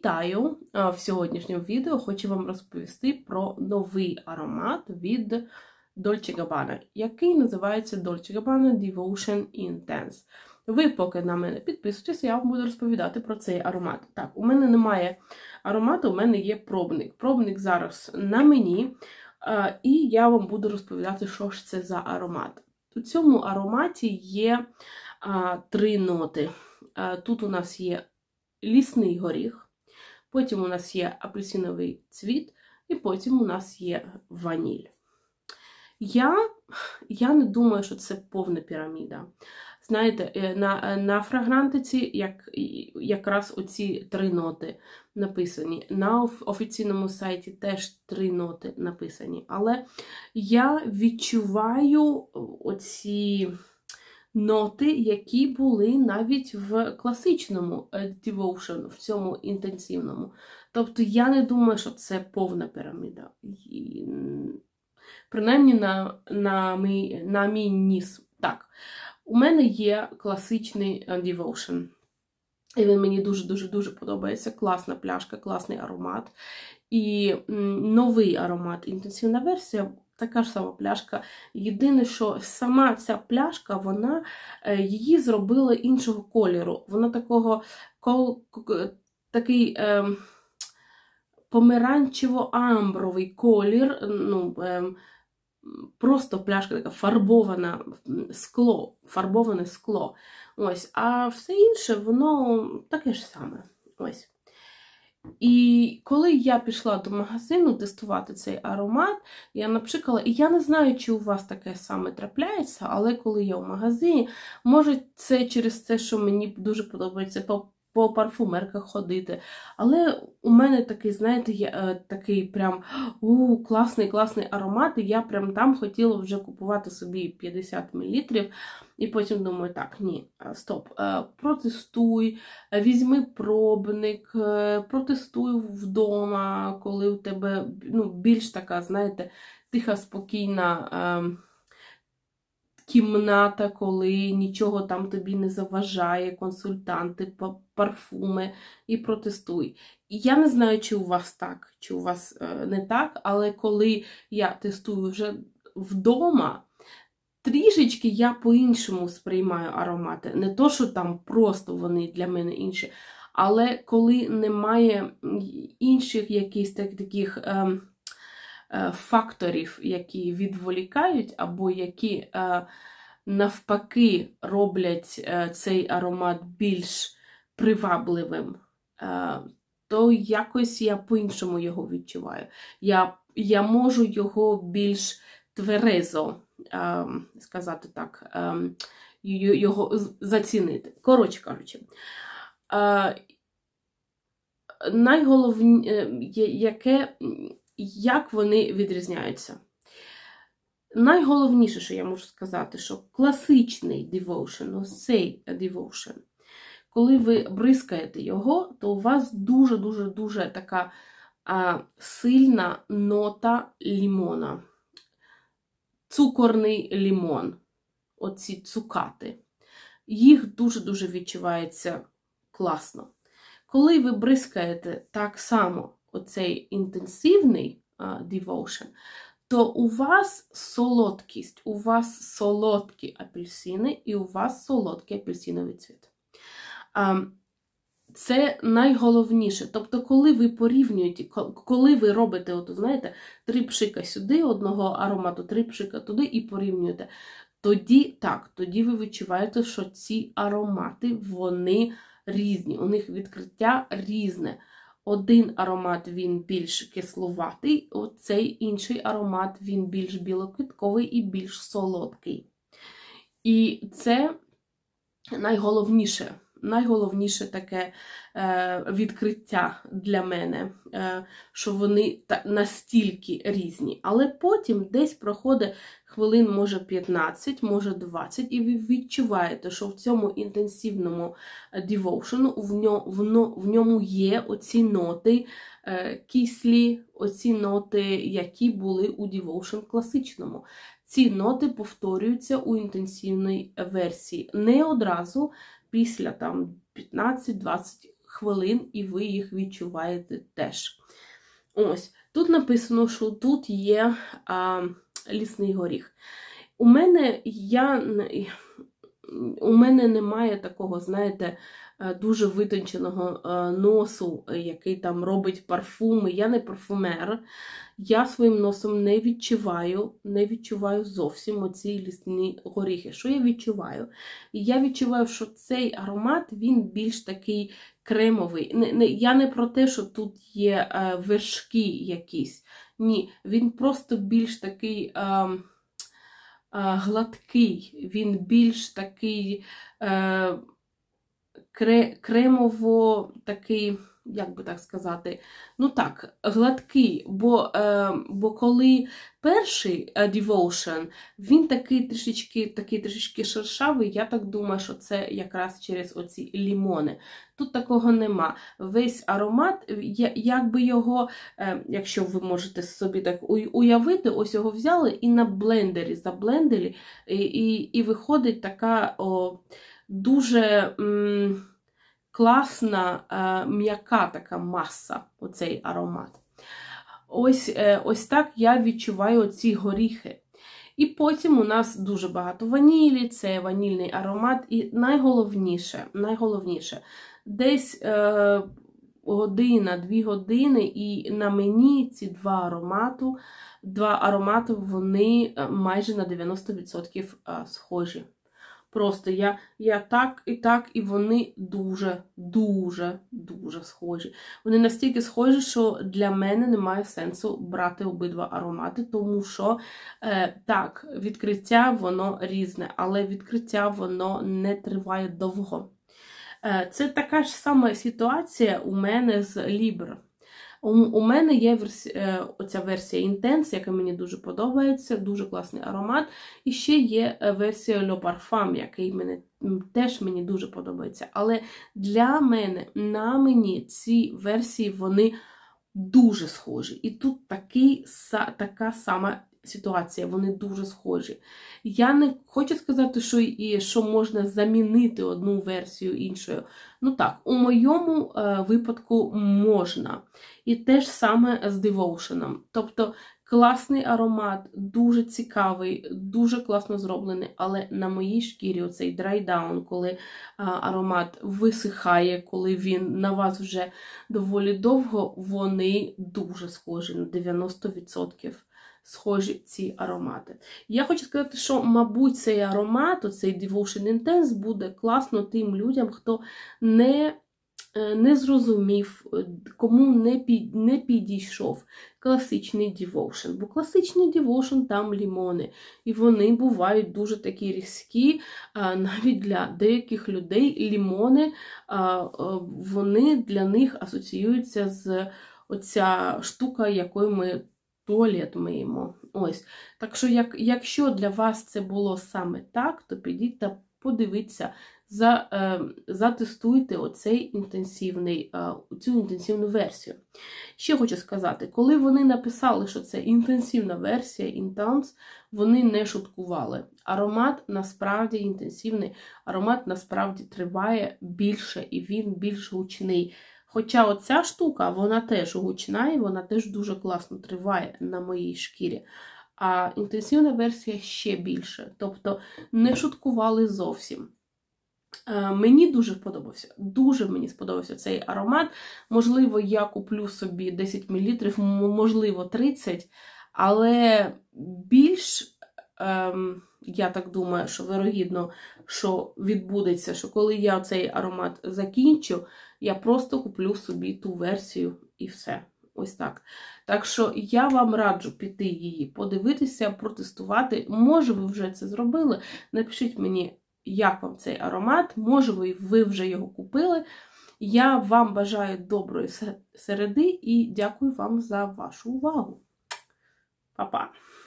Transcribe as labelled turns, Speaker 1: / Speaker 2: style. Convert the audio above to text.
Speaker 1: Вітаю! В сьогоднішньому відео хочу вам розповісти про новий аромат від Dolce Gabbana, який називається Dolce Gabbana Devotion Intense. Ви поки на мене підписуйтесь, я вам буду розповідати про цей аромат. Так, у мене немає аромату, у мене є пробник. Пробник зараз на мені, і я вам буду розповідати, що ж це за аромат. У цьому ароматі є 3 ноти. Тут у нас є лісний горіх, потім у нас є апельсиновий цвіт, і потім у нас є ваніль. Я не думаю, що це повна піраміда. Знаєте, на фрагрантиці якраз оці 3 ноти написані. На офіційному сайті теж 3 ноти написані. Але я відчуваю оці ноти, які були навіть в класичному Devotion, в цьому інтенсивному. Тобто я не думаю, що це повна піраміда. Принаймні на мій ніс. Так, у мене є класичний Devotion. І він мені дуже-дуже подобається. Класна пляшка, класний аромат. І новий аромат, інтенсивна версія, така ж сама пляшка. Єдине, що сама ця пляшка, її зробили іншого кольору. Вона такий помаранчево-амбровий колір. Просто пляшка така фарбоване скло. Ось. А все інше, воно таке ж саме. Ось. І коли я пішла до магазину тестувати цей аромат, я напшикала, і я не знаю, чи у вас таке саме трапляється, але коли я в магазині, може це через те, що мені дуже подобається по парфумерках ходити. Але у мене такий, знаєте, такий прям класний аромат, і я прям там хотіла вже купувати собі 50 мл. І потім думаю, так, ні, стоп, протестуй, візьми пробник, протестуй вдома, коли у тебе більш така, знаєте, тиха, спокійна кімната, коли нічого там тобі не заважає, консультанти, парфуми, і протестуй. І я не знаю, чи у вас так, чи у вас не так, але коли я тестую вже вдома, трішечки я по-іншому сприймаю аромати. Не то, що там просто вони для мене інші, але коли немає інших якихось таких факторів, які відволікають, або які навпаки роблять цей аромат більш привабливим, то якось я по-іншому його відчуваю. Я можу його більш тверезо, сказати так, його зацінити. Коротше кажучи, як вони відрізняються? Найголовніше, що я можу сказати, що класичний Devotion, ось цей Devotion, коли ви бризкаєте його, то у вас дуже така сильна нота лімона. Цукорний лімон. Оці цукати. Їх дуже відчувається класно. Коли ви бризкаєте так само оцей інтенсивний Devotion, то у вас солодкість, у вас солодкі апельсини і у вас солодкий апельсиновий цвіт. Це найголовніше. Тобто, коли ви порівнюєте, коли ви робите, знаєте, 3 пшика сюди, одного аромату, 3 пшика туди і порівнюєте, тоді ви відчуваєте, що ці аромати, вони різні, у них відкриття різне. Один аромат, він більш кисловатий, оцей інший аромат, він більш білоквітковий і більш солодкий. І це найголовніше таке відкриття для мене, що вони настільки різні. Але потім десь проходить хвилин, може 15, може 20, і ви відчуваєте, що в цьому інтенсивному Devotion в ньому є оці ноти кислі, оці ноти, які були у Devotion класичному. Ці ноти повторюються у інтенсивній версії. Не одразу, після 15-20 хвилин, і ви їх відчуваєте теж. Ось, тут написано, що тут є лісний горіх. У мене немає такого, знаєте, дуже витонченого носу, який там робить парфуми. Я не парфумер. Я своїм носом не відчуваю зовсім оці лісні горіхи. Що я відчуваю? Я відчуваю, що цей аромат, він більш такий кремовий. Я не про те, що тут є вершки якісь. Ні, він просто більш такий гладкий, він більш такий кремово такий, як би так сказати, ну так, гладкий, бо коли перший Devotion, він такий трішечки шершавий, я так думаю, що це якраз через оці лімони. Тут такого нема. Весь аромат, якби його, якщо ви можете собі так уявити, ось його взяли і на блендері, заблендили, і виходить така дуже класна, м'яка така маса, оцей аромат. Ось так я відчуваю ці горіхи. І потім у нас дуже багато ванілі, це ванільний аромат. І найголовніше, десь година, 2 години, і на мені ці два аромати, вони майже на 90% схожі. Просто я так, і вони дуже схожі. Вони настільки схожі, що для мене немає сенсу брати обидва аромати, тому що, так, відкриття воно різне, але відкриття воно не триває довго. Це така ж сама ситуація у мене з Libre. У мене є оця версія Intense, яка мені дуже подобається, дуже класний аромат. І ще є версія Le Parfum, який теж мені дуже подобається. Але для мене, на мені ці версії, вони дуже схожі. І тут така сама ситуація, вони дуже схожі. Я не хочу сказати, що можна замінити одну версію іншою. Ну так, у моєму випадку можна. І те ж саме з Devotion. Тобто класний аромат, дуже цікавий, дуже класно зроблений, але на моїй шкірі оцей dry down, коли аромат висихає, коли він на вас вже доволі довго, вони дуже схожі, на 90%. Схожі ці аромати. Я хочу сказати, що, мабуть, цей аромат, оцей Devotion Intense, буде класно тим людям, хто не зрозумів, кому не підійшов класичний Devotion. Бо класичний Devotion там лімони. І вони бувають дуже такі різкі, навіть для деяких людей лімони, вони для них асоціюються з оця штука, якою ми туалет миємо. Ось. Так що, якщо для вас це було саме так, то підіть та подивіться, затестуйте цю інтенсивну версію. Ще хочу сказати, коли вони написали, що це інтенсивна версія, Intense, вони не шуткували. Аромат насправді інтенсивний, аромат насправді триває більше, і він більш гучний. Хоча оця штука, вона теж гучна, і вона теж дуже класно триває на моїй шкірі. А інтенсивна версія ще більше. Тобто не шуткували зовсім. Мені дуже мені сподобався цей аромат. Можливо, я куплю собі 10 мл, можливо 30, але більш, я так думаю, що вирогідно, що відбудеться, що коли я цей аромат закінчу, я просто куплю собі ту версію і все. Ось так. Так що я вам раджу піти її, подивитися, протестувати. Може, ви вже це зробили. Напишіть мені, як вам цей аромат. Може, ви вже його купили. Я вам бажаю доброї середи і дякую вам за вашу увагу. Па-па!